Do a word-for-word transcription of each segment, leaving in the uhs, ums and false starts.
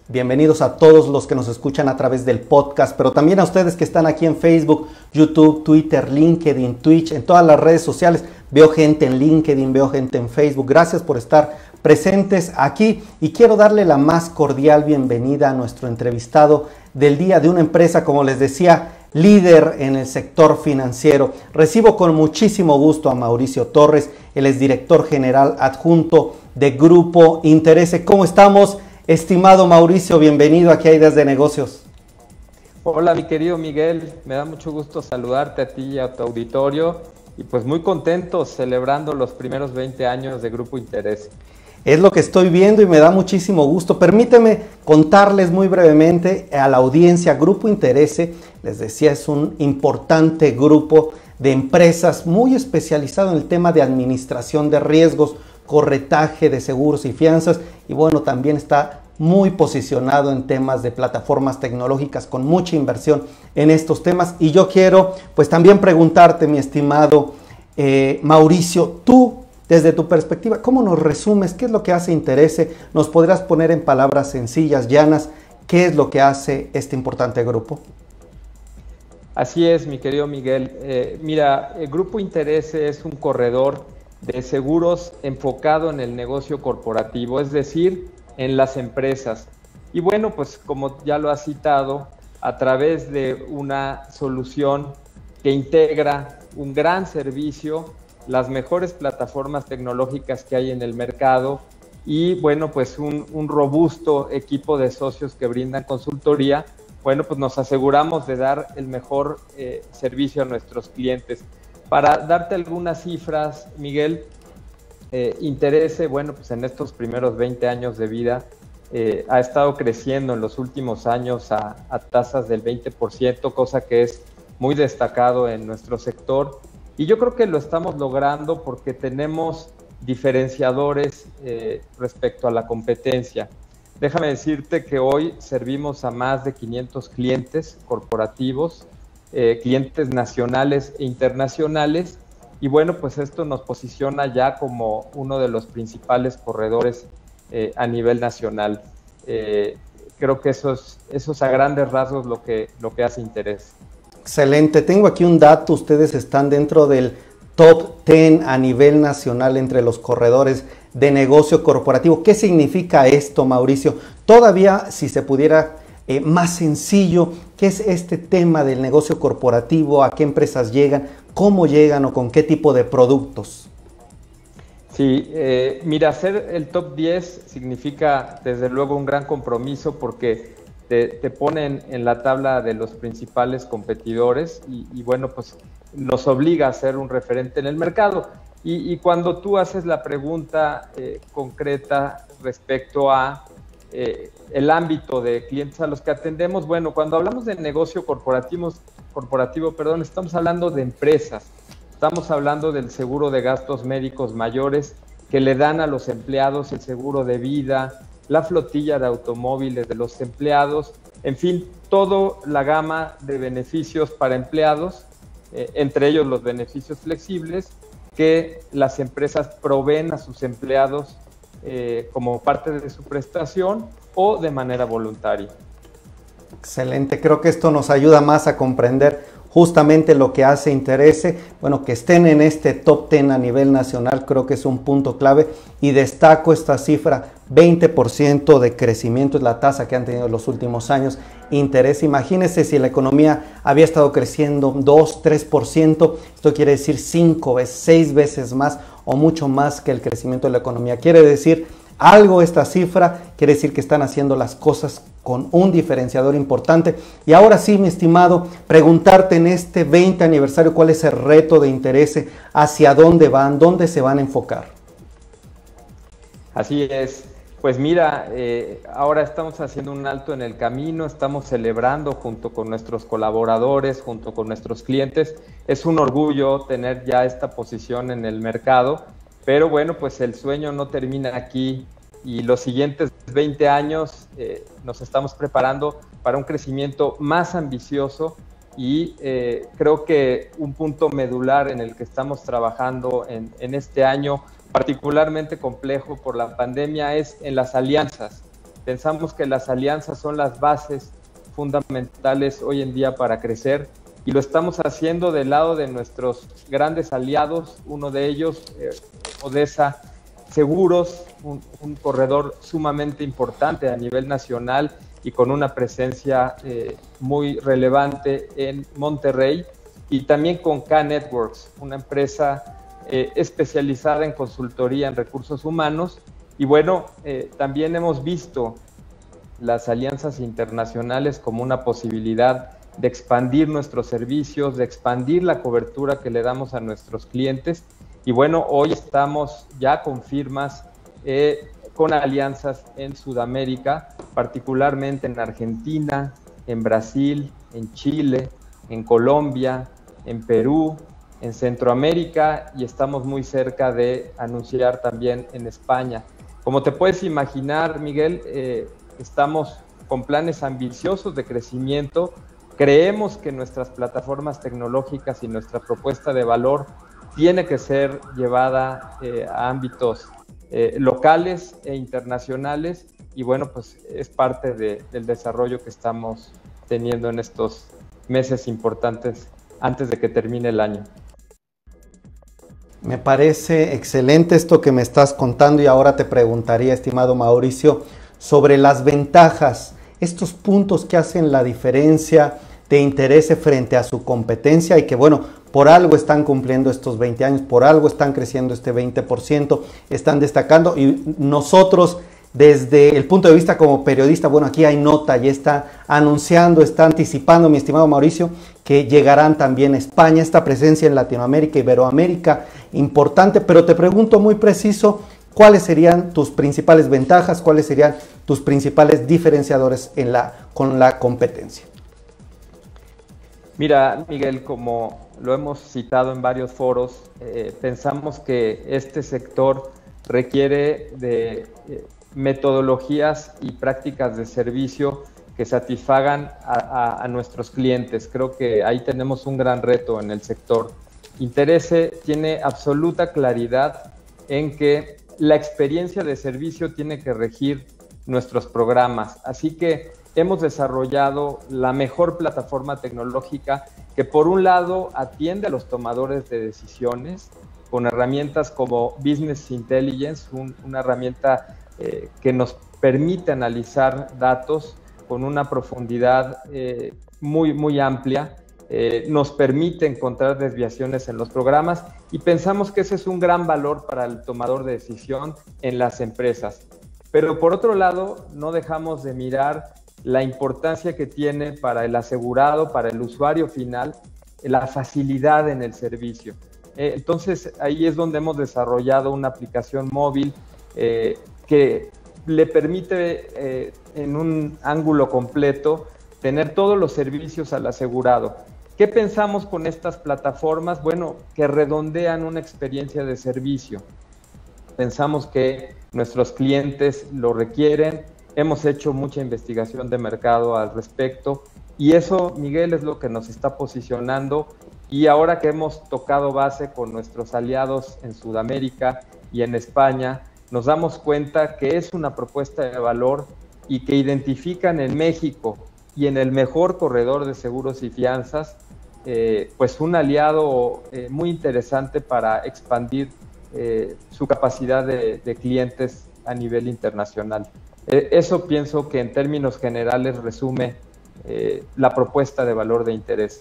Bienvenidos a todos los que nos escuchan a través del podcast, pero también a ustedes que están aquí en Facebook, YouTube, Twitter, LinkedIn, Twitch, en todas las redes sociales. Veo gente en LinkedIn, veo gente en Facebook. Gracias por estar presentes aquí y quiero darle la más cordial bienvenida a nuestro entrevistado del día, de una empresa, como les decía, líder en el sector financiero. Recibo con muchísimo gusto a Mauricio Torres, él es director general adjunto de Grupo Interese. ¿Cómo estamos, estimado Mauricio? Bienvenido aquí a Ideas de Negocios. Hola, mi querido Miguel, me da mucho gusto saludarte a ti y a tu auditorio y pues muy contentos celebrando los primeros veinte años de Grupo Interese. Es lo que estoy viendo y me da muchísimo gusto. Permíteme contarles muy brevemente a la audiencia. Grupo Interese, les decía, es un importante grupo de empresas muy especializado en el tema de administración de riesgos, corretaje de seguros y fianzas, y bueno, también está muy posicionado en temas de plataformas tecnológicas con mucha inversión en estos temas. Y yo quiero pues también preguntarte, mi estimado eh, Mauricio, tú, desde tu perspectiva, ¿cómo nos resumes? ¿Qué es lo que hace Interese? ¿Nos podrás poner en palabras sencillas, llanas, qué es lo que hace este importante grupo? Así es, mi querido Miguel. Eh, mira, el Grupo Interese es un corredor de seguros enfocado en el negocio corporativo, es decir, en las empresas. Y bueno, pues como ya lo has citado, a través de una solución que integra un gran servicio, las mejores plataformas tecnológicas que hay en el mercado y bueno, pues un, un robusto equipo de socios que brindan consultoría, bueno, pues nos aseguramos de dar el mejor eh, servicio a nuestros clientes. Para darte algunas cifras, Miguel, eh, Interese, bueno, pues en estos primeros veinte años de vida eh, ha estado creciendo en los últimos años a, a tasas del veinte por ciento, cosa que es muy destacado en nuestro sector. Y yo creo que lo estamos logrando porque tenemos diferenciadores eh, respecto a la competencia. Déjame decirte que hoy servimos a más de quinientos clientes corporativos, eh, clientes nacionales e internacionales, y bueno, pues esto nos posiciona ya como uno de los principales corredores eh, a nivel nacional. Eh, creo que eso es, eso es a grandes rasgos lo que, lo que hace Interese. Excelente, tengo aquí un dato, ustedes están dentro del top diez a nivel nacional entre los corredores de negocio corporativo. ¿Qué significa esto, Mauricio? Todavía, si se pudiera eh, más sencillo, ¿qué es este tema del negocio corporativo? ¿A qué empresas llegan? ¿Cómo llegan o con qué tipo de productos? Sí, eh, mira, ser el top diez significa desde luego un gran compromiso porque Te, te ponen en la tabla de los principales competidores y, y bueno, pues nos obliga a ser un referente en el mercado. Y, y cuando tú haces la pregunta eh, concreta respecto a eh, el ámbito de clientes a los que atendemos, bueno, cuando hablamos de negocio corporativo, corporativo, perdón, estamos hablando de empresas, estamos hablando del seguro de gastos médicos mayores que le dan a los empleados el seguro de vida, la flotilla de automóviles de los empleados, en fin, toda la gama de beneficios para empleados, eh, entre ellos los beneficios flexibles que las empresas proveen a sus empleados eh, como parte de su prestación o de manera voluntaria. Excelente, creo que esto nos ayuda más a comprender justamente lo que hace Interese. Bueno, que estén en este top diez a nivel nacional creo que es un punto clave y destaco esta cifra, veinte por ciento de crecimiento es la tasa que han tenido en los últimos años Interese. Imagínense si la economía había estado creciendo dos, tres por ciento, esto quiere decir cinco veces, seis veces más o mucho más que el crecimiento de la economía. Quiere decir algo esta cifra, quiere decir que están haciendo las cosas con un diferenciador importante. Y ahora sí, mi estimado, preguntarte en este veinte aniversario, ¿cuál es el reto de Interese? ¿Hacia dónde van? ¿Dónde se van a enfocar? Así es. Pues mira, eh, ahora estamos haciendo un alto en el camino, estamos celebrando junto con nuestros colaboradores, junto con nuestros clientes. Es un orgullo tener ya esta posición en el mercado, pero bueno, pues el sueño no termina aquí y los siguientes veinte años eh, nos estamos preparando para un crecimiento más ambicioso y eh, creo que un punto medular en el que estamos trabajando en, en este año particularmente complejo por la pandemia es en las alianzas. Pensamos que las alianzas son las bases fundamentales hoy en día para crecer, y lo estamos haciendo del lado de nuestros grandes aliados, uno de ellos, eh, Odessa Seguros, un, un corredor sumamente importante a nivel nacional y con una presencia eh, muy relevante en Monterrey, y también con K-Networks, una empresa eh, especializada en consultoría en recursos humanos. Y bueno, eh, también hemos visto las alianzas internacionales como una posibilidad de expandir nuestros servicios, de expandir la cobertura que le damos a nuestros clientes. Y bueno, hoy estamos ya con firmas, eh, con alianzas en Sudamérica, particularmente en Argentina, en Brasil, en Chile, en Colombia, en Perú, en Centroamérica, y estamos muy cerca de anunciar también en España. Como te puedes imaginar, Miguel, eh, estamos con planes ambiciosos de crecimiento. Creemos que nuestras plataformas tecnológicas y nuestra propuesta de valor tiene que ser llevada eh, a ámbitos eh, locales e internacionales, y bueno, pues es parte de, del desarrollo que estamos teniendo en estos meses importantes antes de que termine el año. Me parece excelente esto que me estás contando, y ahora te preguntaría, estimado Mauricio, sobre las ventajas, estos puntos que hacen la diferencia de Interese frente a su competencia, y que bueno, por algo están cumpliendo estos veinte años, por algo están creciendo este veinte por ciento, están destacando, y nosotros desde el punto de vista como periodista, bueno, aquí hay nota y está anunciando, está anticipando, mi estimado Mauricio, que llegarán también a España, esta presencia en Latinoamérica, Iberoamérica, importante. Pero te pregunto muy preciso, ¿cuáles serían tus principales ventajas? ¿Cuáles serían tus principales diferenciadores en la, con la competencia? Mira, Miguel, como lo hemos citado en varios foros, eh, pensamos que este sector requiere de eh, metodologías y prácticas de servicio que satisfagan a, a, a nuestros clientes. Creo que ahí tenemos un gran reto en el sector. Interese tiene absoluta claridad en que la experiencia de servicio tiene que regir nuestros programas. Así que hemos desarrollado la mejor plataforma tecnológica que, por un lado, atiende a los tomadores de decisiones con herramientas como Business Intelligence, un, una herramienta eh, que nos permite analizar datos con una profundidad eh, muy, muy amplia, eh, nos permite encontrar desviaciones en los programas, y pensamos que ese es un gran valor para el tomador de decisión en las empresas. Pero por otro lado, no dejamos de mirar la importancia que tiene para el asegurado, para el usuario final, la facilidad en el servicio. Eh, entonces, ahí es donde hemos desarrollado una aplicación móvil eh, que le permite eh, en un ángulo completo tener todos los servicios al asegurado. ¿Qué pensamos con estas plataformas? Bueno, que redondean una experiencia de servicio. Pensamos que nuestros clientes lo requieren. Hemos hecho mucha investigación de mercado al respecto, y eso, Miguel, es lo que nos está posicionando. Y ahora que hemos tocado base con nuestros aliados en Sudamérica y en España, nos damos cuenta que es una propuesta de valor y que identifican en México y en el mejor corredor de seguros y fianzas, eh, pues un aliado eh, muy interesante para expandir eh, su capacidad de, de clientes a nivel internacional. Eh, eso pienso que en términos generales resume eh, la propuesta de valor de Interese.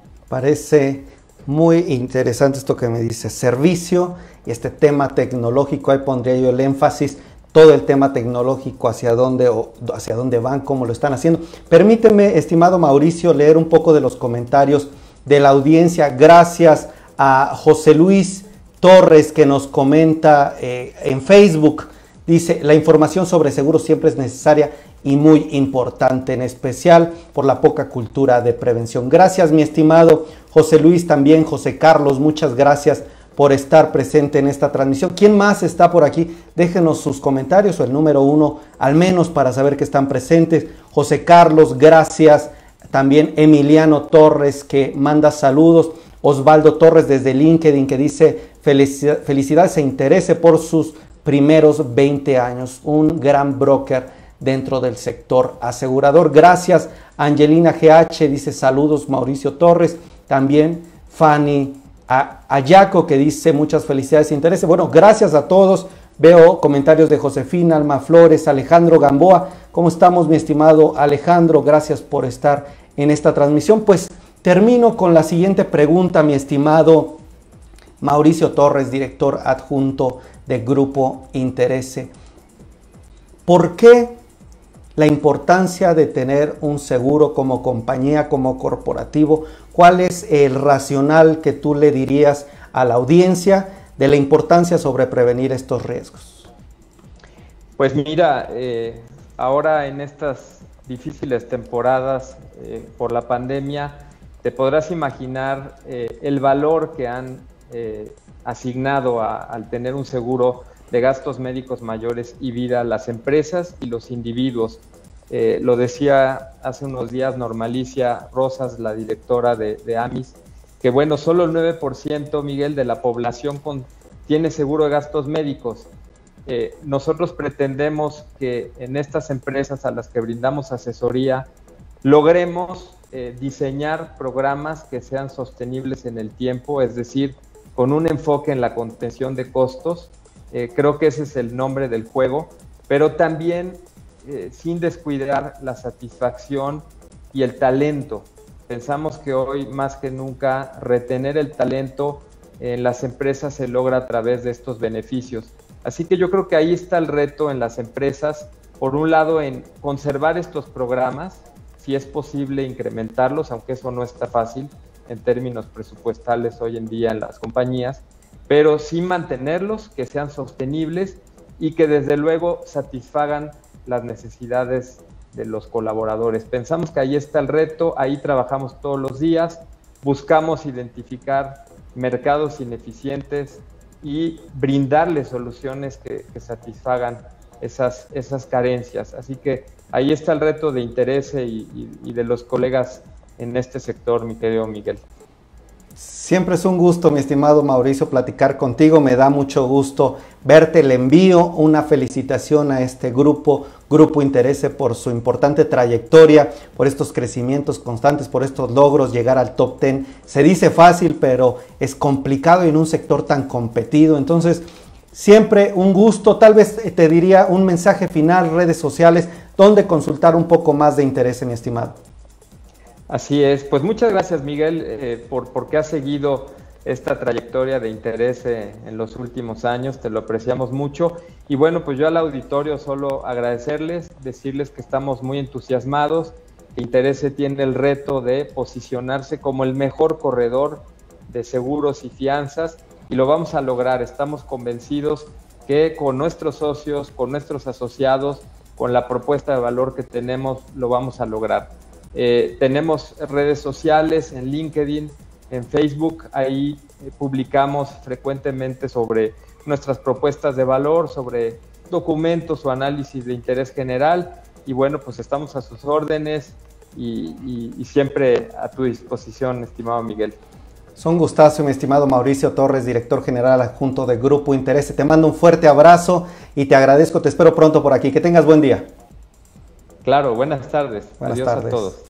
Parece muy interesante esto que me dice, servicio y este tema tecnológico. Ahí pondría yo el énfasis, todo el tema tecnológico, hacia dónde, o hacia dónde van, cómo lo están haciendo. Permíteme, estimado Mauricio, leer un poco de los comentarios de la audiencia. Gracias a José Luis Torres, que nos comenta eh, en Facebook. Dice, la información sobre seguros siempre es necesaria y muy importante, en especial por la poca cultura de prevención. Gracias, mi estimado José Luis, también José Carlos, muchas gracias por estar presente en esta transmisión. ¿Quién más está por aquí? Déjenos sus comentarios, o el número uno al menos, para saber que están presentes. José Carlos, gracias. También Emiliano Torres, que manda saludos. Osvaldo Torres desde LinkedIn, que dice felicidades e Interese por sus primeros veinte años. Un gran broker dentro del sector asegurador. Gracias, Angelina G H, dice saludos Mauricio Torres. También Fanny Ayaco, que dice muchas felicidades e interés. Bueno, gracias a todos. Veo comentarios de Josefina, Alma Flores, Alejandro Gamboa. ¿Cómo estamos, mi estimado Alejandro? Gracias por estar en esta transmisión. Pues termino con la siguiente pregunta, mi estimado Mauricio Torres, director adjunto de Grupo Interese. ¿Por qué la importancia de tener un seguro como compañía, como corporativo? ¿Cuál es el racional que tú le dirías a la audiencia de la importancia sobre prevenir estos riesgos? Pues mira, eh, ahora en estas difíciles temporadas eh, por la pandemia, te podrás imaginar eh, el valor que han eh, asignado a, al tener un seguro de gastos médicos mayores y vida las empresas y los individuos. Eh, lo decía hace unos días Normalicia Rosas, la directora de, de AMIS, que bueno, solo el nueve por ciento, Miguel, de la población con, tiene seguro de gastos médicos. Eh, nosotros pretendemos que en estas empresas a las que brindamos asesoría logremos eh, diseñar programas que sean sostenibles en el tiempo, es decir, con un enfoque en la contención de costos. Eh, creo que ese es el nombre del juego, pero también eh, sin descuidar la satisfacción y el talento. Pensamos que hoy más que nunca retener el talento en las empresas se logra a través de estos beneficios. Así que yo creo que ahí está el reto en las empresas, por un lado en conservar estos programas, si es posible incrementarlos, aunque eso no está fácil en términos presupuestales hoy en día en las compañías, pero sí mantenerlos, que sean sostenibles y que desde luego satisfagan las necesidades de los colaboradores. Pensamos que ahí está el reto, ahí trabajamos todos los días, buscamos identificar mercados ineficientes y brindarles soluciones que, que satisfagan esas, esas carencias. Así que ahí está el reto de Interese y, y, y de los colegas en este sector, mi querido Miguel. Siempre es un gusto, mi estimado Mauricio, platicar contigo. Me da mucho gusto verte. Le envío una felicitación a este grupo, Grupo Interese, por su importante trayectoria, por estos crecimientos constantes, por estos logros, llegar al top diez. Se dice fácil, pero es complicado en un sector tan competido. Entonces, siempre un gusto. Tal vez te diría un mensaje final, redes sociales, donde consultar un poco más de Interese, mi estimado. Así es, pues muchas gracias, Miguel, eh, por porque has seguido esta trayectoria de Interese en los últimos años, te lo apreciamos mucho. Y bueno, pues yo al auditorio solo agradecerles, decirles que estamos muy entusiasmados, que Interese tiene el reto de posicionarse como el mejor corredor de seguros y fianzas, y lo vamos a lograr. Estamos convencidos que con nuestros socios, con nuestros asociados, con la propuesta de valor que tenemos, lo vamos a lograr. Eh, tenemos redes sociales en LinkedIn, en Facebook, ahí eh, publicamos frecuentemente sobre nuestras propuestas de valor, sobre documentos o análisis de interés general, y bueno, pues estamos a sus órdenes y, y, y siempre a tu disposición, estimado Miguel. Es un gustazo, mi estimado Mauricio Torres, director general adjunto de Grupo Interese. Te mando un fuerte abrazo y te agradezco, te espero pronto por aquí. Que tengas buen día. Claro, buenas tardes. Buenas Adiós tardes. a todos.